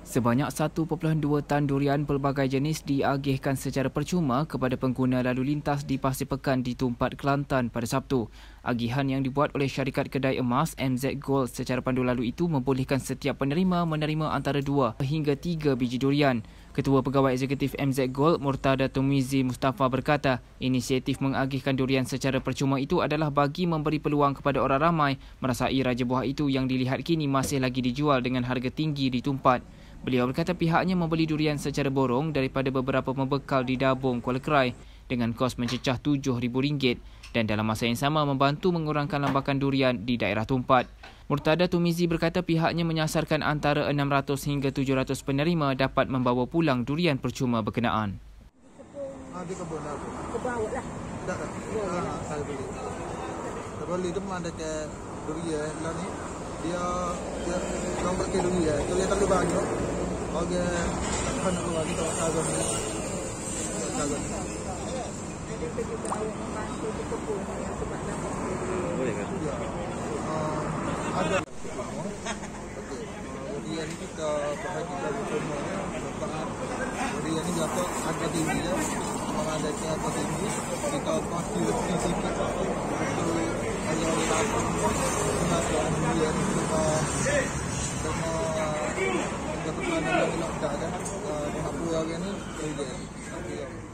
Sebanyak 1.2 tan durian pelbagai jenis diagihkan secara percuma kepada pengguna lalu lintas di Pasir Pekan di Tumpat, Kelantan pada Sabtu. Agihan yang dibuat oleh syarikat kedai emas MZ Gold secara pandu lalu itu membolehkan setiap penerima menerima antara 2 hingga 3 biji durian. Ketua Pegawai Eksekutif MZ Gold, Murtada Tumizi Mustafa berkata, inisiatif mengagihkan durian secara percuma itu adalah bagi memberi peluang kepada orang ramai merasai raja buah itu yang dilihat kini masih lagi dijual dengan harga tinggi di Tumpat. Beliau berkata pihaknya membeli durian secara borong daripada beberapa pembekal di Dabong, Kuala Krai dengan kos mencecah RM7,000 dan dalam masa yang sama membantu mengurangkan lambakan durian di daerah Tumpat. Murtada Tumizi berkata pihaknya menyasarkan antara 600 hingga 700 penerima dapat membawa pulang durian percuma berkenaan. Di kebun aku. Ke bawah lah. Tak. Saya beli. Terbeli tu ada ke durian lah ni. Dia nombor ke durian. Tu dia terlalu banyak. Oke, kan keluar kita kagak ni. Kagak. Ada juga awak membantu di kebun yang sebab dapat Boleh kan? Ya. Ada. Okey. Durian ni kita bahagikan semuanya. Durian ni berapa harga tinggi dia. Kalau ada ke apa tinggi, kita pasti sikit. Kalau lakukan pengakuan durian kita sama keputusan yang nak ada. Nak pulang ni,